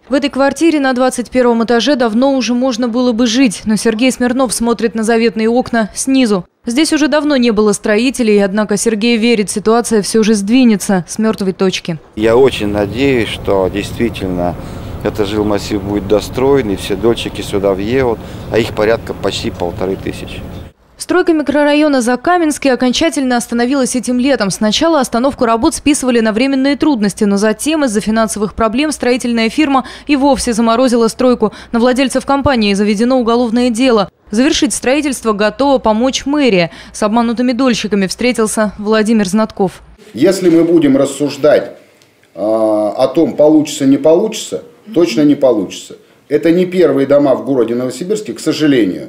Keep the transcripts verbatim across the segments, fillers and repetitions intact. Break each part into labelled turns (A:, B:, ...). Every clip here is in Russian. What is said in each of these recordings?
A: В этой квартире на двадцать первом этаже давно уже можно было бы жить, но Сергей Смирнов смотрит на заветные окна снизу. Здесь уже давно не было строителей, однако Сергей верит, ситуация все же сдвинется с мертвой точки.
B: Я очень надеюсь, что действительно этот жилмассив будет достроен, и все дольщики сюда въедут, а их порядка почти полторы тысячи.
A: Стройка микрорайона Закаменский окончательно остановилась этим летом. Сначала остановку работ списывали на временные трудности, но затем из-за финансовых проблем строительная фирма и вовсе заморозила стройку. На владельцев компании заведено уголовное дело. Завершить строительство готова помочь мэрия. С обманутыми дольщиками встретился Владимир Знатков.
C: Если мы будем рассуждать э, о том, получится, не получится, точно не получится. Это не первые дома в городе Новосибирске, к сожалению,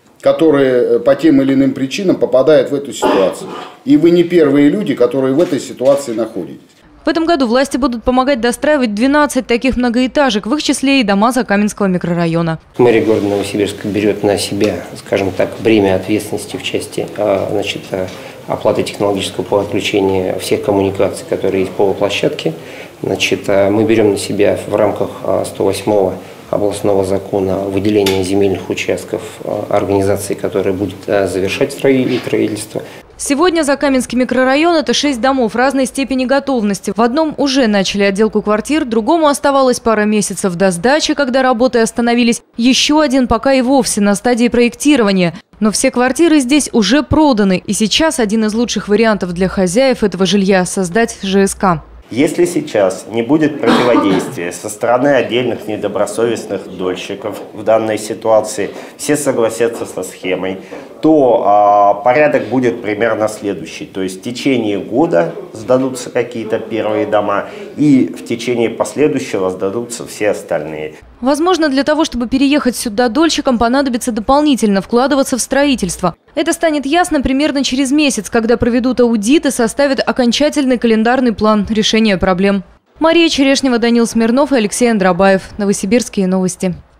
C: которые по тем или иным причинам попадают в эту ситуацию. И вы не первые люди, которые в этой ситуации находитесь.
A: В этом году власти будут помогать достраивать двенадцать таких многоэтажек, в их числе и дома Закаменского микрорайона.
D: Мэрия города Новосибирска берет на себя, скажем так, бремя ответственности в части значит, оплаты технологического подключения всех коммуникаций, которые есть по площадке. Значит, мы берем на себя в рамках сто восьмого областного закона выделение земельных участков организации, которая будет завершать строительство.
A: Сегодня Закаменский микрорайон – это шесть домов разной степени готовности. В одном уже начали отделку квартир, другому оставалось пара месяцев до сдачи, когда работы остановились. Еще один пока и вовсе на стадии проектирования. Но все квартиры здесь уже проданы. И сейчас один из лучших вариантов для хозяев этого жилья – создать ЖСК.
E: Если сейчас не будет противодействия со стороны отдельных недобросовестных дольщиков в данной ситуации, все согласятся со схемой, то а, порядок будет примерно следующий. То есть в течение года сдадутся какие-то первые дома, и в течение последующего сдадутся все остальные.
A: Возможно, для того, чтобы переехать сюда дольщикам, понадобится дополнительно вкладываться в строительство. Это станет ясно примерно через месяц, когда проведут аудит и составят окончательный календарный план решения проблем. Мария Черешнева, Данил Смирнов и Алексей Андробаев. Новосибирские новости.